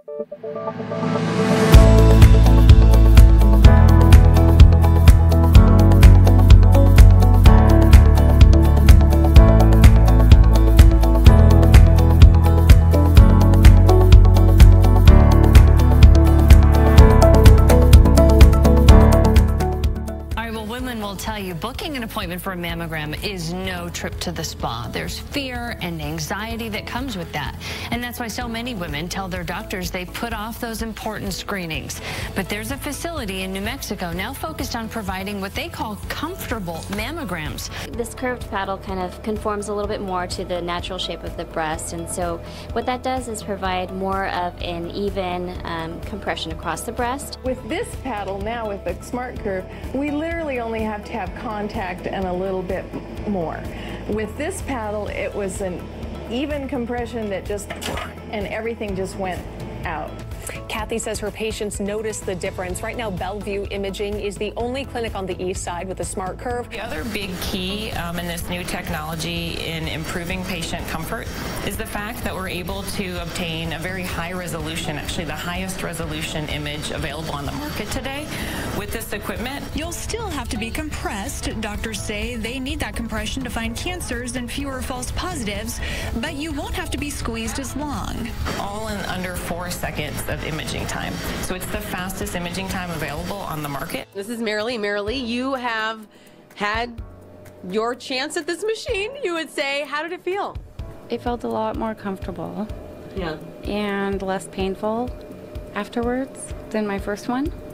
Tell you, booking an appointment for a mammogram is no trip to the spa. There's fear and anxiety that comes with that. And that's why so many women tell their doctors they put off those important screenings. But there's a facility in New Mexico now focused on providing what they call comfortable mammograms. This curved paddle kind of conforms a little bit more to the natural shape of the breast. And so what that does is provide more of an even compression across the breast. With this paddle now, with the SmartCurve, we literally only have to have contact and a little bit more. With this paddle, it was an even compression that just, and everything just went out. Kathy says her patients notice the difference. Right now, Bellevue Imaging is the only clinic on the east side with a SmartCurve. The other big key in this new technology in improving patient comfort is the fact that we're able to obtain a very high resolution, actually the highest resolution image available on the market today. With this equipment, you'll still have to be compressed. Doctors say they need that compression to find cancers and fewer false positives, but you won't have to be squeezed as long. All in under 4 seconds of imaging time. So it's the fastest imaging time available on the market. This is Marilee. Marilee, you have had your chance at this machine, you would say. How did it feel? It felt a lot more comfortable. Yeah. And less painful afterwards than my first one.